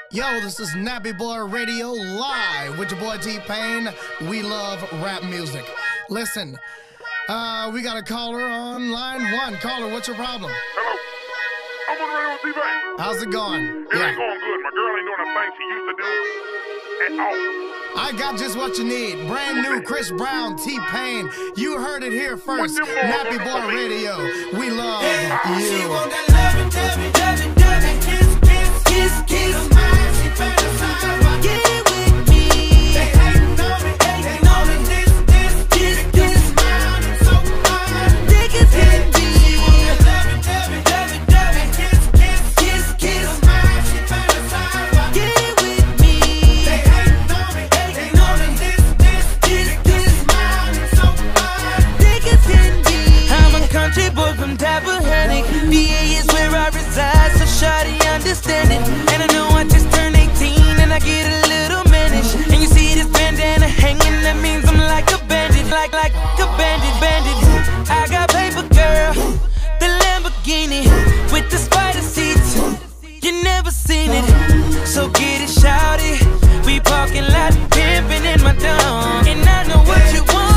Yo, this is Nappy Boy Radio live with your boy T-Pain. We love rap music. Listen, we got a caller on line one. Caller, what's your problem? Hello. I'm on the radio with T-Pain. How's it going? It ain't going good. My girl ain't doing the thing she used to do at all. I got just what you need. Brand new Chris Brown, T-Pain. You heard it here first. Nappy Boy Radio. We love you. She want that lovey-dovey, kiss, kiss. She fantasize about getting with me. They hating on me, hating on me. This smile is so fine. Thick as can be. She want that lovey-dovey, kiss. She fantasize about getting with me. They hating on me, hating on me. This smile is so fine. Thick as can be. I'm a country boy from Tappahannock. VA is where I reside, so shawty understand it. And I know I just turned 18 and I get a little mannish. And you see this bandana hanging, that means I'm like a bandit, like a bandit. I got paper, girl, the Lamborghini with the spider seats. You never seen it, so get it, shawty. We parking lot pimping in my dome, and I know what you want.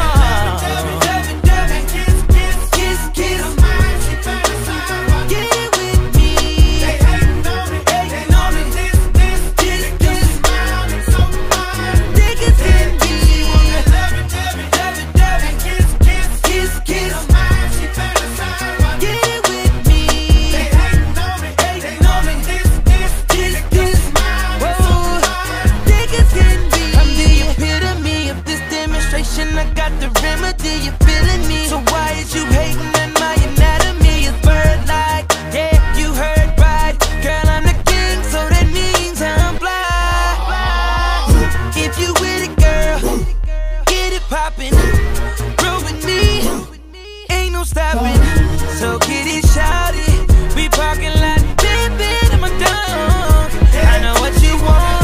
I got the remedy, you feeling me? So why is you hating on my anatomy? It's bird-like, yeah, you heard right. Girl, I'm the king, so that means I'm fly. If you with it, girl, get it poppin'. Roll with me, ain't no stopping. So get it shouted, we parking lot dipping in my dome. I know what you want.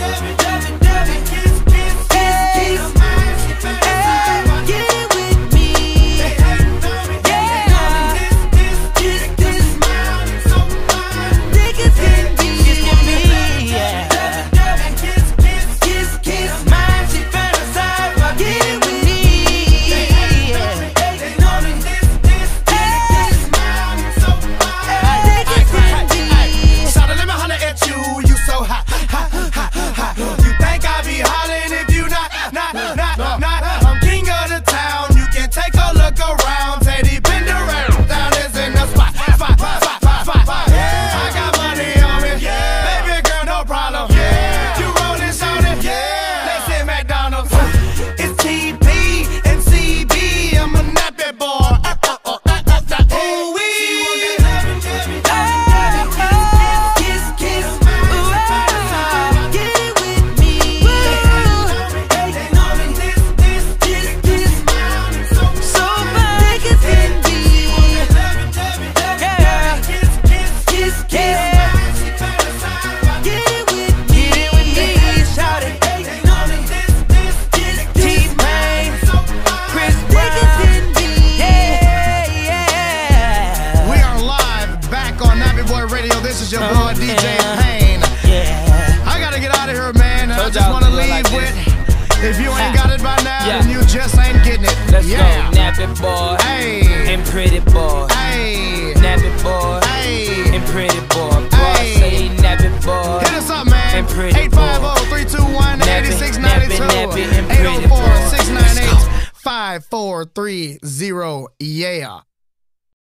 This is your boy DJ Pain. I gotta get out of here, man. I just wanna leave with, if you ain't got it by now, then you just ain't getting it. Let's go, Nappy Boy, hey, and Pretty Boy, hey, Nappy Boy, hey, and Pretty Boy. Boy, say Nappy Boy, hit us up, man. And Pretty 850-321-8692, 804-698-5430. Yeah.